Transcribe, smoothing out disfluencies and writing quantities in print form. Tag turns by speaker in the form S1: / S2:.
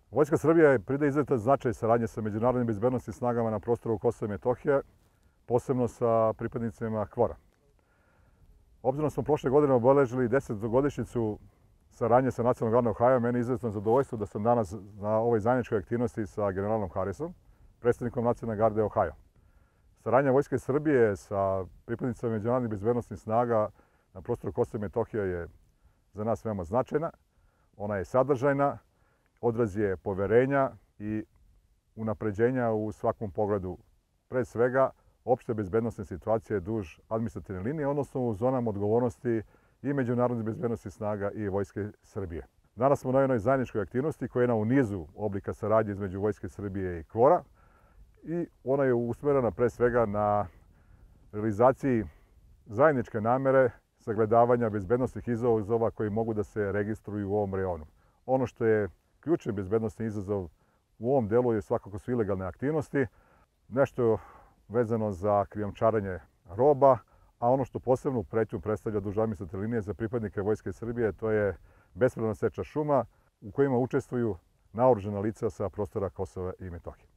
S1: Vojska Srbije pridaje izuzetan značaj saradnje sa međunarodnim bezbednosnim snagama na prostoru Kosova i Metohije, posebno sa pripadnicima KFOR-a. Obzirom smo prošle godine obeležili 10-godišnjicu saradnje sa Nacionalnom gardom Ohajo, meni je izuzetno zadovoljstvo da sam danas na ovoj zajedničkoj aktivnosti sa generalom Harrisom, predstavnikom Nacionalne garde Ohajo. Saradnja Vojske Srbije sa pripadnicima međunarodnih bezbednosnih snaga na prostoru Kosova i Metohije je za nas veoma značajna. Ona je sadržajna, odraz je poverenja i unapređenja u svakom pogledu. Pre svega, opšte bezbednosne situacije duž administrativne linije, odnosno u zonama odgovornosti i međunarodnih bezbednosnih snaga i Vojske Srbije. Danas smo na jednoj zajedničkoj aktivnosti koja je jedna u nizu oblika saradnje između Vojske Srbije i KFOR-a i ona je usmerena pre svega na realizaciji zajedničke namere sagledavanja bezbednosnih izazova koji mogu da se registruju u ovom reonu. Ono što je ključni bezbednosni izazov u ovom delu je svakako su ilegalne aktivnosti, nešto vezano za krijumčarenje roba, a ono što posebnu pretnju predstavlja duž administrativne linije za pripadnike Vojske Srbije, to je bespravna seča šuma u kojima učestvuju naoružana lica sa prostora Kosova i Metohije.